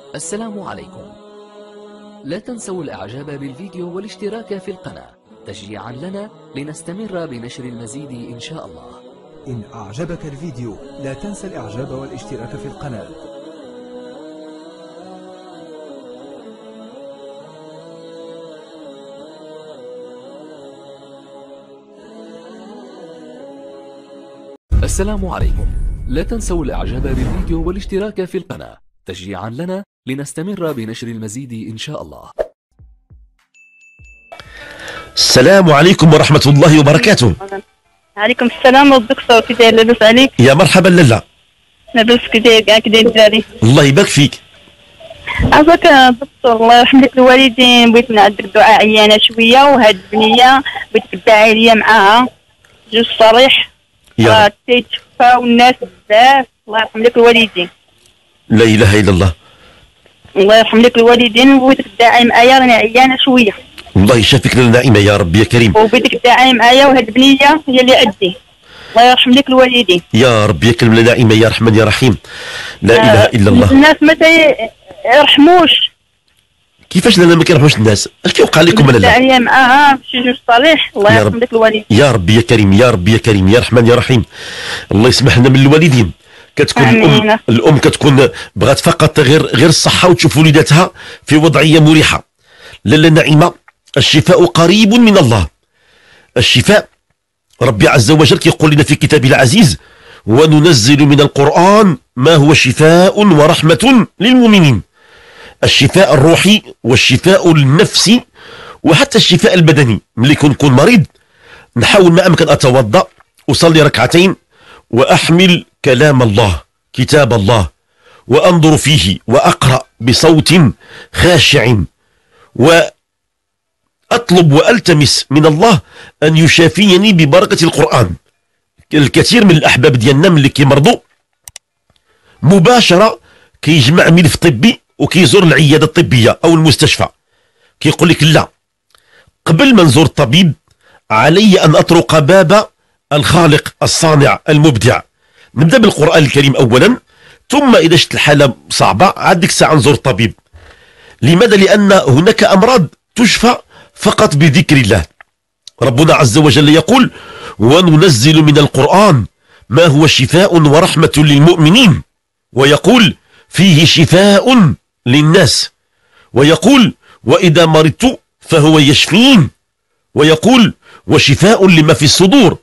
السلام عليكم. لا تنسوا الإعجاب بالفيديو والاشتراك في القناة تشجيعا لنا لنستمر بنشر المزيد إن شاء الله. إن أعجبك الفيديو لا تنسى الإعجاب والاشتراك في القناة. السلام عليكم. لا تنسوا الإعجاب بالفيديو والاشتراك في القناة تشجيعا لنا لنستمر بنشر المزيد إن شاء الله. السلام عليكم ورحمة الله وبركاته. عليكم السلام الدكتور، كي داير؟ لاباس عليك؟ يا مرحبا لالا. لاباس كي داير كاع كي داير الدراري؟ الله يبارك فيك. عافاك دكتور، الله يرحم لك الوالدين، بغيت نعدك دعاء عيانه شويه، وهاد البنيه بغيت تدعي ليا معاها جوج صريح يا تيتشفى والناس بزاف، الله يرحم لك الوالدين. لا إله إلا الله. الله يرحم لك الوالدين، وبغيتك تدعي معايا راني عيانه شويه. الله يشافيك نعيمة يا رب يا كريم. وبغيتك تدعي معايا وهاد البنيه هي اللي عندي، الله يرحم لك الوالدين. يا رب يا كريم نعيمة يا رحمن يا رحيم. لا إله إلا الله. الناس ما يرحموش. كيفاش لالا ما كيرحموش الناس؟ اش كيوقع لكم لالا؟ تدعي معاها شي جوج صريح، الله يرحم لك الوالدين. يا رب يا كريم يا رب يا كريم يا رحمن يا رحيم. الله يسمح لنا من الوالدين. كتكون الام كتكون بغات فقط غير الصحه وتشوف وليداتها في وضعيه مريحه. لالا نعيمه، الشفاء قريب من الله. الشفاء ربي عز وجل كيقول لنا في كتابه العزيز: وننزل من القرآن ما هو شفاء ورحمة للمؤمنين. الشفاء الروحي والشفاء النفسي وحتى الشفاء البدني. ملي كنكون مريض نحاول ما أمكن أتوضأ، أصلي ركعتين، وأحمل كلام الله كتاب الله وأنظر فيه وأقرأ بصوت خاشع، وأطلب وألتمس من الله أن يشافيني ببركة القرآن. الكثير من الأحباب ديالنا ملي كيمرضوا مباشرة كيجمع ملف طبي وكيزور العيادة الطبية أو المستشفى، كيقول لك لا، قبل ما نزور الطبيب علي أن أطرق باب الخالق الصانع المبدع. نبدأ بالقرآن الكريم أولا، ثم إذا شفت الحالة صعبة عاد ديك الساعة نزور الطبيب. لماذا؟ لأن هناك أمراض تشفى فقط بذكر الله. ربنا عز وجل يقول: وننزل من القرآن ما هو شفاء ورحمة للمؤمنين، ويقول: فيه شفاء للناس، ويقول: وإذا مرضت فهو يشفين، ويقول: وشفاء لما في الصدور.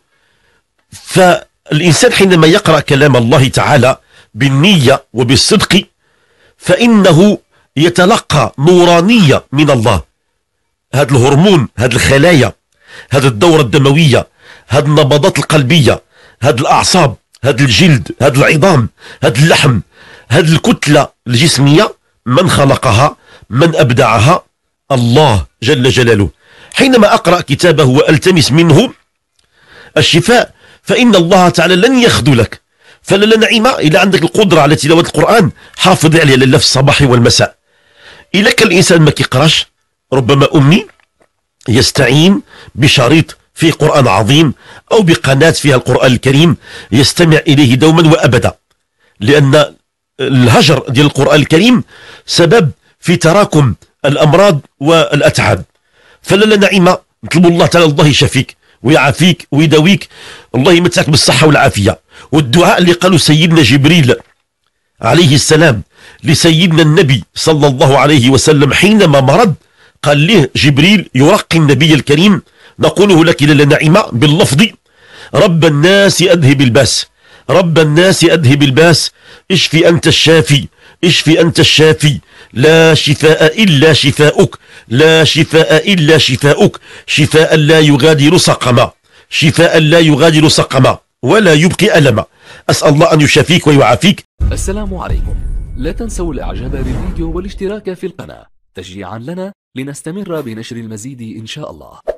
فالإنسان حينما يقرأ كلام الله تعالى بالنية وبالصدق فإنه يتلقى نورانية من الله. هذا الهرمون، هذه الخلايا، هذه الدورة الدموية، هذه النبضات القلبية، هذه الأعصاب، هذا الجلد، هذا العظام، هذا اللحم، هذه الكتلة الجسمية، من خلقها؟ من أبدعها؟ الله جل جلاله. حينما أقرأ كتابه وألتمس منه الشفاء فإن الله تعالى لن يخذلك. فلا نعيمة، إلى عندك القدرة على تلاوة القرآن حافظ عليها لله في الصباح والمساء. إلا كان الإنسان ما كيقراش، ربما أمي يستعين بشريط فيه قرآن عظيم أو بقناة فيها القرآن الكريم يستمع إليه دوما وأبدا، لأن الهجر ديال القرآن الكريم سبب في تراكم الأمراض والأتعاب. فلا نعيمة، نطلب الله تعالى الله يشافيك ويعافيك ويداويك، الله يمتعك بالصحة والعافية. والدعاء اللي قالوا سيدنا جبريل عليه السلام لسيدنا النبي صلى الله عليه وسلم حينما مرض، قال له جبريل يرقي النبي الكريم: نقوله لك لالا نعيمة باللفظ: رب الناس أذهب الباس، رب الناس أذهب الباس، اشفي أنت الشافي، اشفي أنت الشافي، لا شفاء إلا شفاؤك، لا شفاء إلا شفاؤك، شفاء لا يغادر سقما، شفاء لا يغادر سقما ولا يبقي ألما. أسأل الله أن يشافيك ويعافيك. السلام عليكم. لا تنسوا الإعجاب بالفيديو والاشتراك في القناة تشجيعا لنا لنستمر بنشر المزيد إن شاء الله.